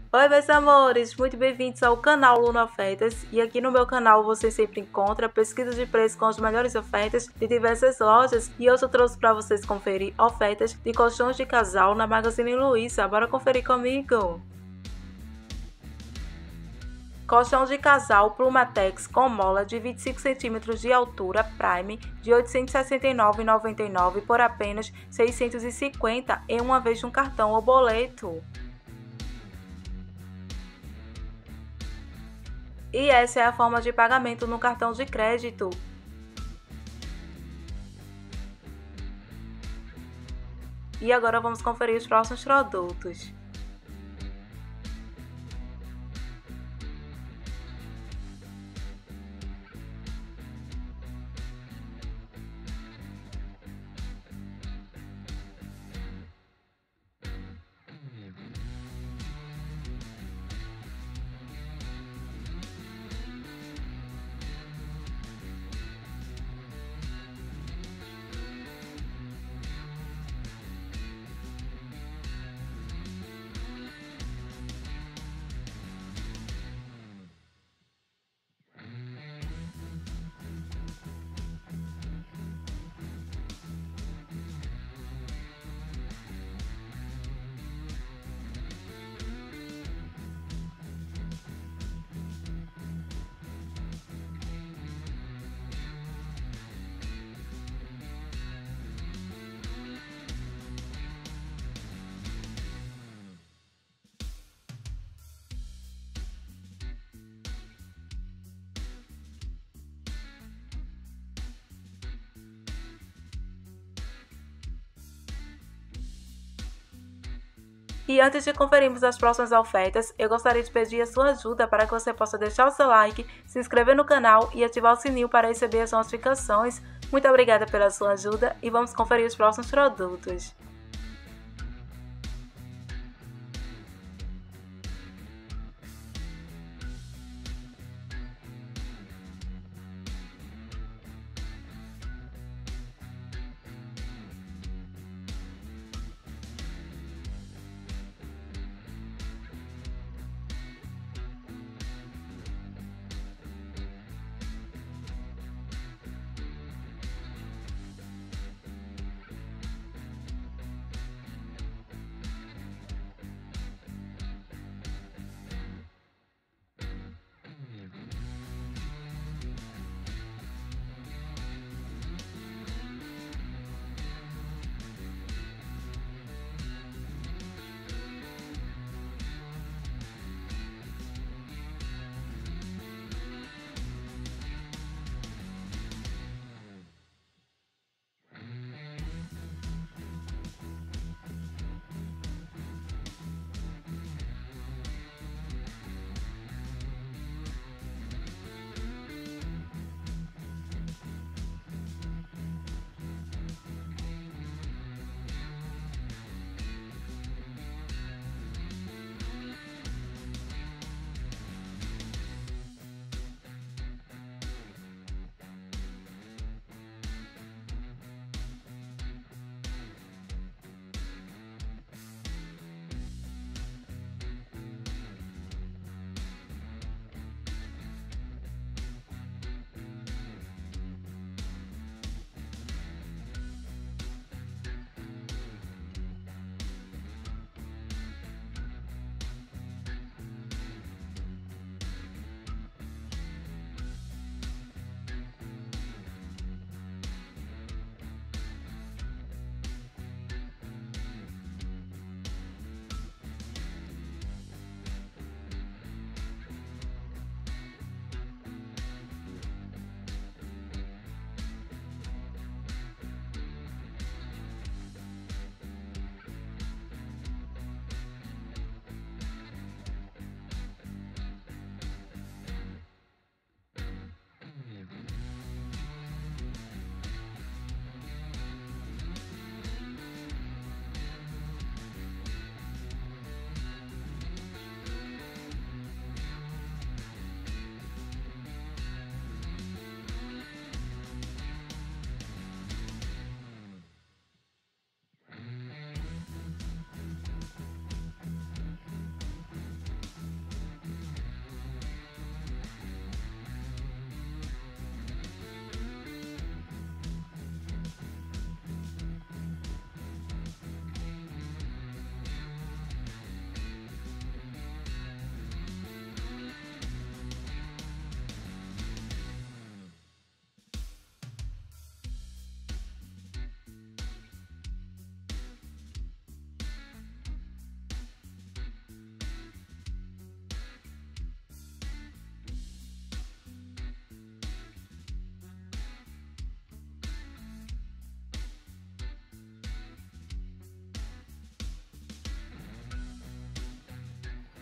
Oi, meus amores, muito bem-vindos ao canal Luna Ofertas. E aqui no meu canal você sempre encontra pesquisas de preço com as melhores ofertas de diversas lojas. E hoje eu trouxe para vocês conferir ofertas de colchões de casal na Magazine Luiza. Bora conferir comigo! Colchão de casal Plumatex com mola de 25 cm de altura Prime de R$ 869,99 por apenas R$ 650 em uma vez de um cartão ou boleto. E essa é a forma de pagamento no cartão de crédito. E agora vamos conferir os próximos produtos. E antes de conferirmos as próximas ofertas, eu gostaria de pedir a sua ajuda para que você possa deixar o seu like, se inscrever no canal e ativar o sininho para receber as notificações. Muito obrigada pela sua ajuda e vamos conferir os próximos produtos.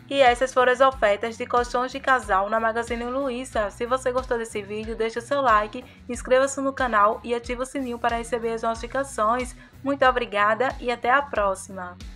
E essas foram as ofertas de colchões de casal na Magazine Luiza. Se você gostou desse vídeo, deixe o seu like, inscreva-se no canal e ative o sininho para receber as notificações. Muito obrigada e até a próxima!